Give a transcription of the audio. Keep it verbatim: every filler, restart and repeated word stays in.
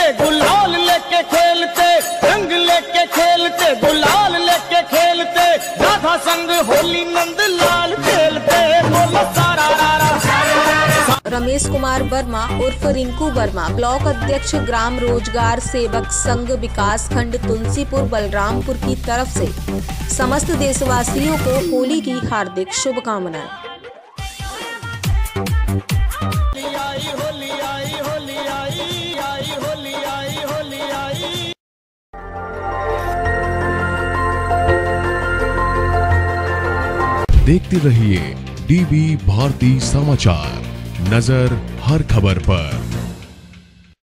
खेलते, गुलाल लेके खेलते, रंग लेके खेलते, गुलाल लेके खेलते, राधा संग होली नंद लाल खेलते, बोलो सारा रारा। रमेश कुमार वर्मा उर्फ रिंकू वर्मा, ब्लॉक अध्यक्ष ग्राम रोजगार सेवक संघ विकास खंड तुलसीपुर बलरामपुर की तरफ से समस्त देशवासियों को होली की हार्दिक शुभकामनाएं। देखते रहिए डीवी भारती समाचार, नजर हर खबर पर।